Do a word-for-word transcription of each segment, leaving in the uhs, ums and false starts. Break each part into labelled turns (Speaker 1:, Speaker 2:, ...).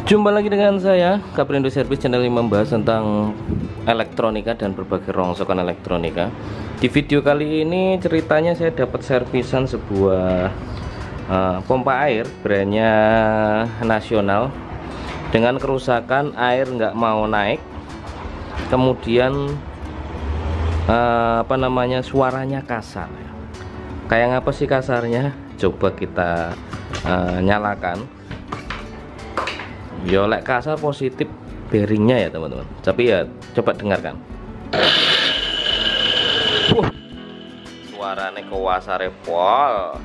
Speaker 1: Jumpa lagi dengan saya, Kaprindo Service, channel yang membahas tentang elektronika dan berbagai rongsokan elektronika. Di video kali ini ceritanya saya dapat servisan sebuah uh, pompa air brandnya nasional dengan kerusakan air nggak mau naik, kemudian uh, apa namanya suaranya kasar. Kayak apa sih kasarnya? Coba kita uh, nyalakan. Ya lek kasar positif bearingnya ya teman-teman, tapi ya coba dengarkan. uh, Suaranya kewasare pol.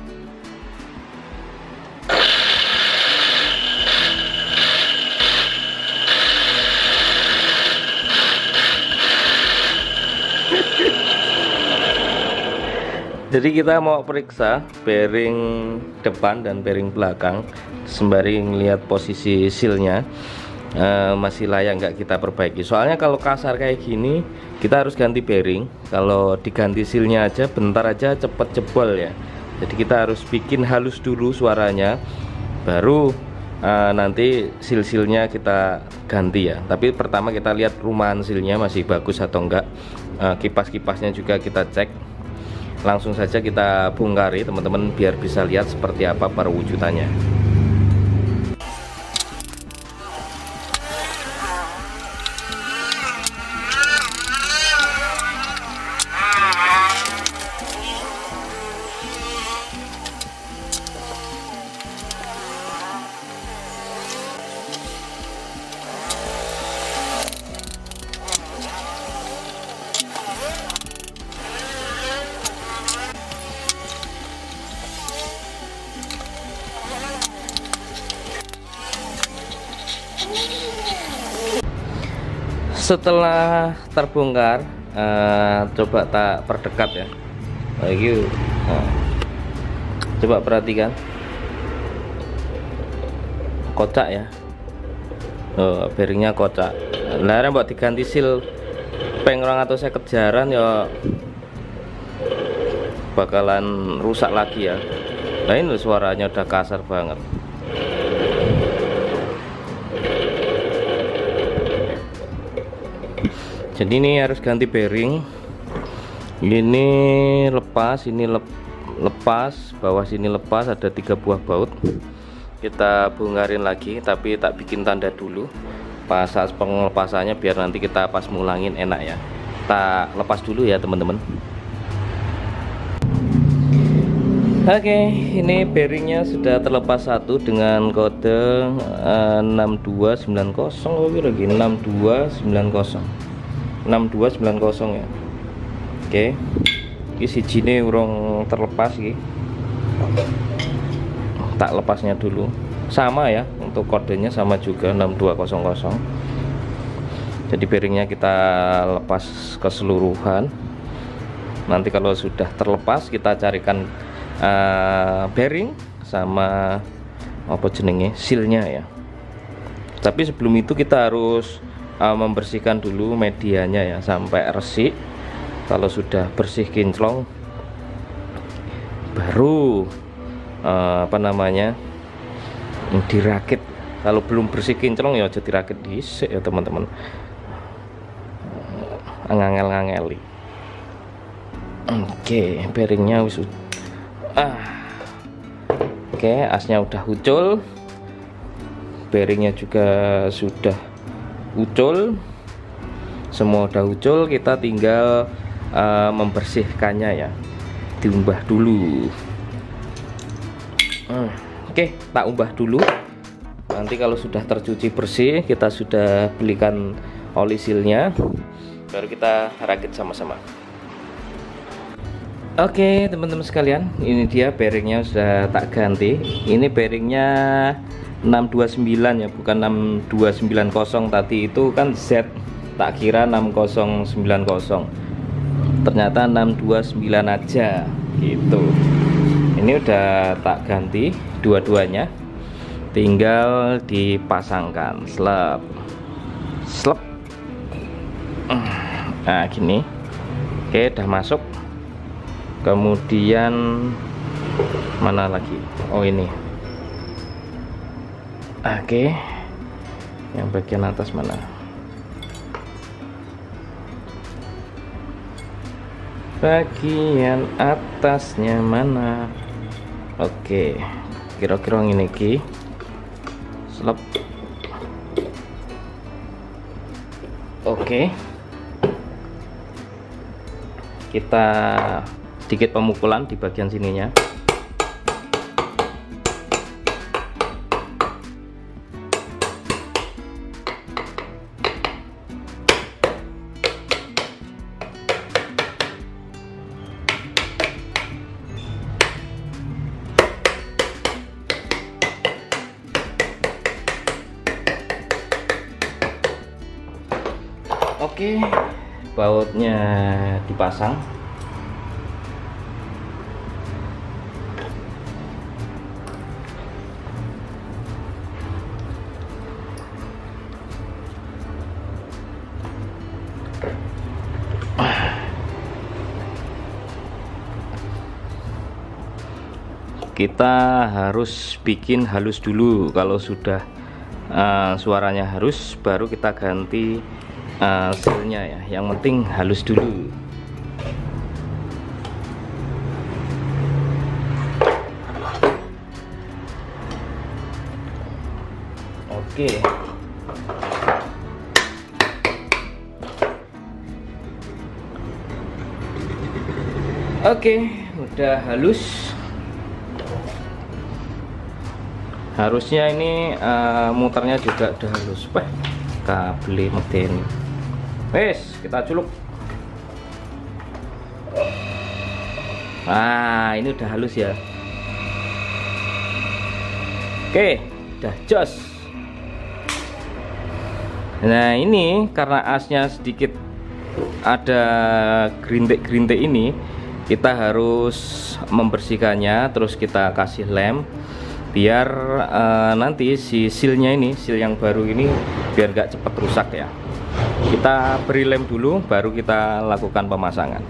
Speaker 1: Jadi kita mau periksa bearing depan dan bearing belakang sembari ngelihat posisi sealnya uh, masih layak nggak kita perbaiki. Soalnya kalau kasar kayak gini kita harus ganti bearing. Kalau diganti sealnya aja bentar aja cepet jebol ya. Jadi kita harus bikin halus dulu suaranya, baru uh, nanti seal-sealnya kita ganti ya. Tapi pertama kita lihat rumahan sealnya masih bagus atau enggak. uh, Kipas-kipasnya juga kita cek. Langsung saja kita bongkari teman-teman biar bisa lihat seperti apa perwujudannya. Setelah terbongkar, uh, coba tak perdekat ya. Lagi, nah, coba perhatikan, kocak ya. Oh, bearingnya kocak. Nah, buat diganti seal pengrong atau saya kejaran ya bakalan rusak lagi ya. Nah ini suaranya udah kasar banget. Jadi ini harus ganti bearing. Ini lepas, ini lep, lepas, bawah sini lepas, ada tiga buah baut. Kita bongkarin lagi, tapi tak bikin tanda dulu pas pengelepasannya biar nanti kita pas mulangin enak ya. Tak lepas dulu ya teman-teman. Oke, ini bearingnya sudah terlepas satu dengan kode uh, enam dua sembilan nol lagi enam dua sembilan nol. enam dua sembilan nol ya. Oke. Iki sijine urung terlepas iki. Tak lepasnya dulu. Sama ya, untuk kodenya sama juga enam dua nol nol. Jadi bearingnya kita lepas keseluruhan. Nanti kalau sudah terlepas kita carikan uh, bearing sama apa jenenge sealnya ya. Tapi sebelum itu kita harus Uh, membersihkan dulu medianya ya sampai resik. Kalau sudah bersih kinclong baru uh, apa namanya dirakit. Kalau belum bersih kinclong ya jadi dirakit dhisik ya teman-teman. uh, ngangel-ngangeli. Oke, bearingnya wis ah oke, asnya udah ucul, bearingnya juga sudah ucul, semua udah ucul. Kita tinggal uh, membersihkannya ya, diumbah dulu. hmm. Oke, tak umbah dulu. Nanti kalau sudah tercuci bersih, kita sudah belikan oli sealnya, baru kita rakit sama-sama. Oke teman-teman sekalian, ini dia bearingnya sudah tak ganti. Ini bearingnya enam dua sembilan ya, bukan enam dua sembilan nol. Tadi itu kan Z, tak kira enam nol sembilan nol, ternyata enam dua sembilan aja gitu. Ini udah tak ganti dua-duanya, tinggal dipasangkan slap slap. Nah gini. Oke, udah masuk. Kemudian mana lagi? Oh ini. Oke, Yang bagian atas mana? Bagian atasnya mana? Oke, kira-kira ini ki. Selap. Oke. Kita sedikit pemukulan di bagian sininya. Oke, bautnya dipasang. Kita harus bikin halus dulu. Kalau sudah uh, suaranya halus, baru kita ganti uh, sealnya ya. Yang penting halus dulu. Oke. Oke, udah halus. Harusnya ini uh, muternya juga udah halus. Wah, kabel medeni. Wes, kita culuk. Nah, ini udah halus ya. Oke, udah jos. Nah, ini karena asnya sedikit ada gerintik-gerintik ini, kita harus membersihkannya, terus kita kasih lem biar uh, nanti si sealnya ini, seal yang baru ini biar gak cepet rusak ya. Kita beri lem dulu baru kita lakukan pemasangan.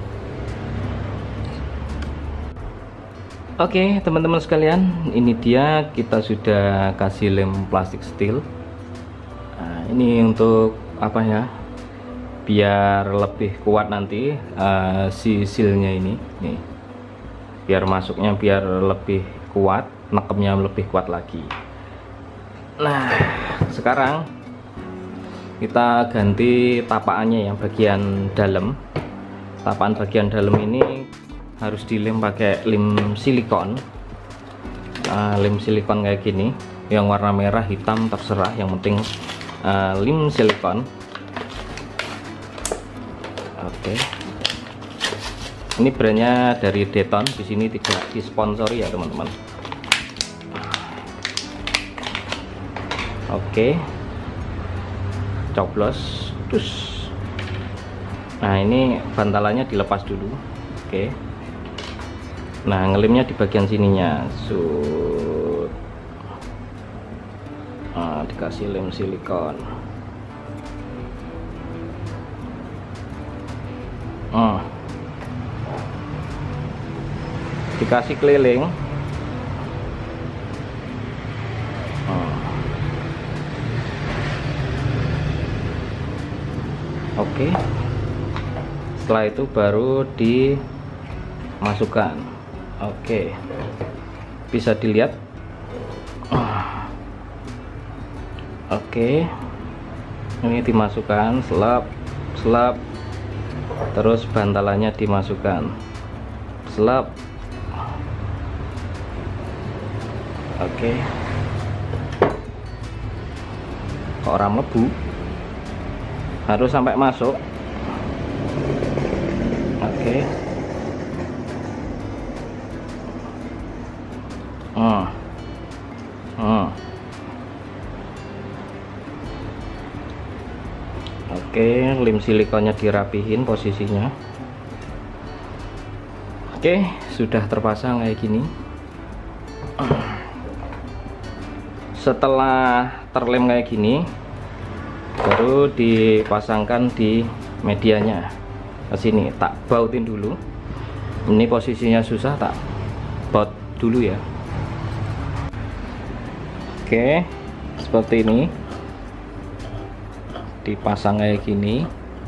Speaker 1: Oke teman-teman sekalian, ini dia kita sudah kasih lem plastik steel. Nah, ini untuk apa ya, biar lebih kuat nanti uh, si sealnya ini nih, biar masuknya biar lebih kuat, nekemnya lebih kuat lagi. Nah, sekarang kita ganti tapakannya yang bagian dalam. Tapakan bagian dalam ini harus dilem pakai lem silikon. Nah, lem silikon kayak gini, yang warna merah, hitam terserah, yang penting uh, lem silikon. Oke. Ini brandnya dari Deton, di sini tidak disponsori ya teman-teman. Oke, coblos, terus. Nah ini bantalannya dilepas dulu. Oke. Nah ngelimnya di bagian sininya, sud. Nah, dikasih lem silikon. Hmm. Dikasih keliling. Oke, setelah itu baru dimasukkan. Oke, bisa dilihat. Oke, ini dimasukkan, selap selap, terus bantalannya dimasukkan, selap. Oke, kok orang lebu harus sampai masuk. Oke. Hmm. Hmm. Oke, lem silikonnya dirapihin posisinya. Oke, sudah terpasang kayak gini. Setelah terlem kayak gini, baru dipasangkan di medianya ke sini. Tak bautin dulu. Ini posisinya susah, tak baut dulu ya. Oke, seperti ini. dipasang kayak gini.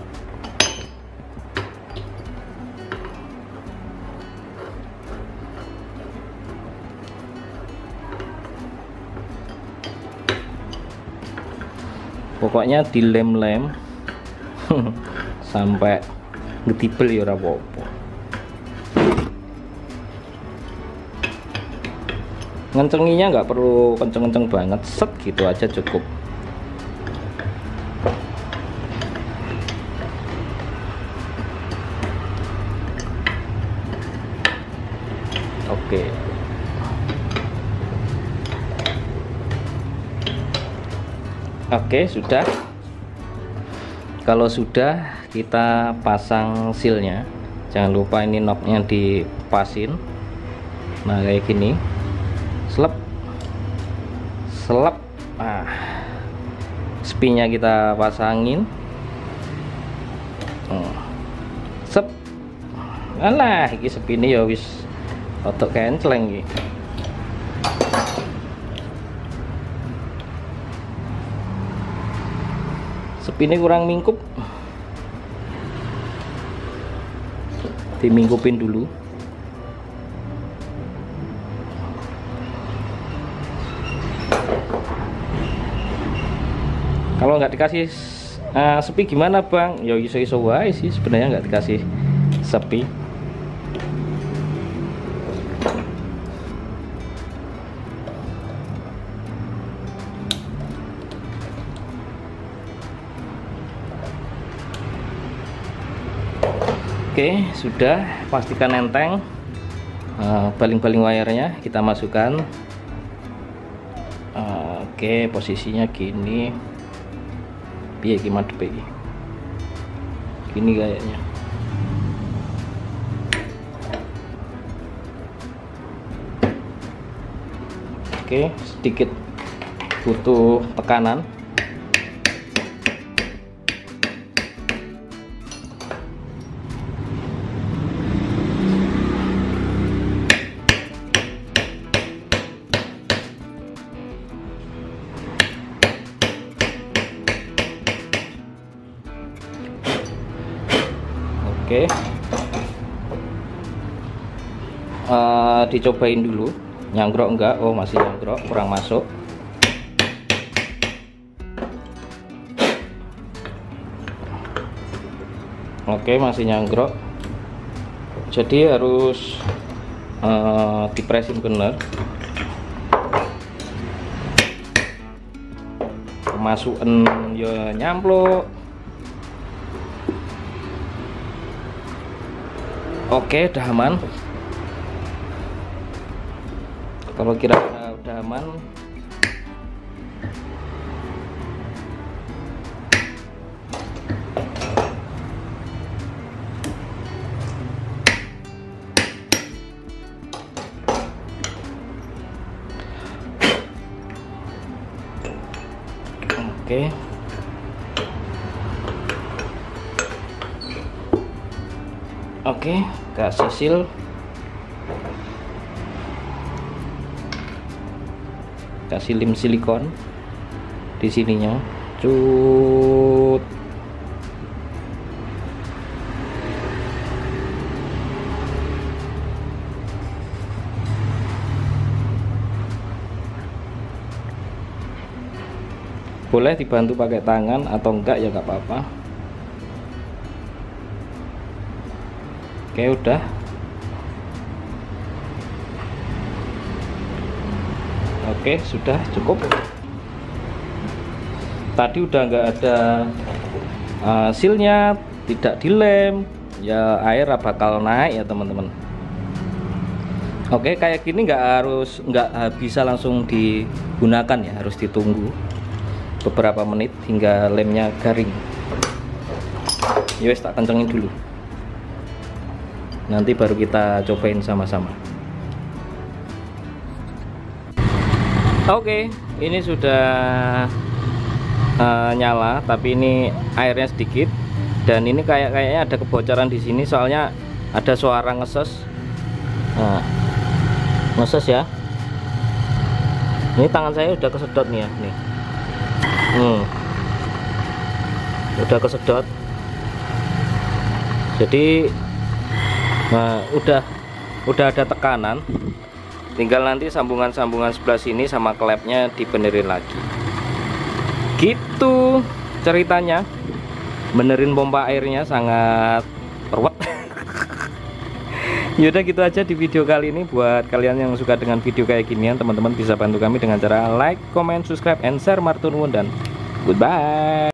Speaker 1: Pokoknya dilem-lem sampai ngetibel ya ora apa-apa. Ngencenginya nggak perlu kenceng-kenceng banget, set gitu aja cukup. Oke. Oke, sudah. Kalau sudah, kita pasang sealnya. Jangan lupa ini knob-nya dipasin. Nah, kayak gini. Selep. Selep. Nah, spinnya kita pasangin. Oh. Sep. Alah, iki spinnya ya wis otok kenceleng iki. Spinnya kurang mingkup, dimingkupin dulu. Kalau nggak dikasih uh, sepi gimana bang? Ya iso-iso wae sih sebenarnya nggak dikasih sepi. Oke, sudah, pastikan enteng. Baling-baling uh, wire-nya kita masukkan. Uh, Oke, posisinya gini. Piye gimana iki? Gini kayaknya. Oke, sedikit butuh tekanan. Oke, uh, dicobain dulu nyangkrok enggak. Oh masih nyangkrok, kurang masuk. Oke, masih nyangkrok, jadi harus uh, dipresin bener. Kemasukan ya nyamplok. Oke, udah aman. Kalau kira-kira udah aman, oke. Oke, kasih seal. Kasih lem silikon di sininya. Cut. Boleh dibantu pakai tangan atau enggak ya nggak apa-apa. Oke, udah. Oke, sudah cukup. Tadi udah nggak ada uh, sealnya, tidak dilem, ya air bakal naik ya teman-teman. Oke, kayak gini nggak harus nggak bisa langsung digunakan ya, harus ditunggu beberapa menit hingga lemnya garing. Yowes, tak kencengin dulu. Nanti baru kita cobain sama-sama. Oke, ini sudah uh, nyala, tapi ini airnya sedikit, dan ini kayak kayaknya ada kebocoran di sini, soalnya ada suara ngeses. Nah, ngeses ya. Ini tangan saya udah kesedot nih ya, nih. Hmm. udah kesedot. Jadi nah, udah udah ada tekanan, tinggal nanti sambungan-sambungan sebelah sini sama klepnya dibenerin lagi. Gitu ceritanya. Benerin pompa airnya sangat ruwet. Yaudah gitu aja di video kali ini. Buat kalian yang suka dengan video kayak ginian, teman-teman bisa bantu kami dengan cara like, comment, subscribe, and share. Matur nuwun dan goodbye.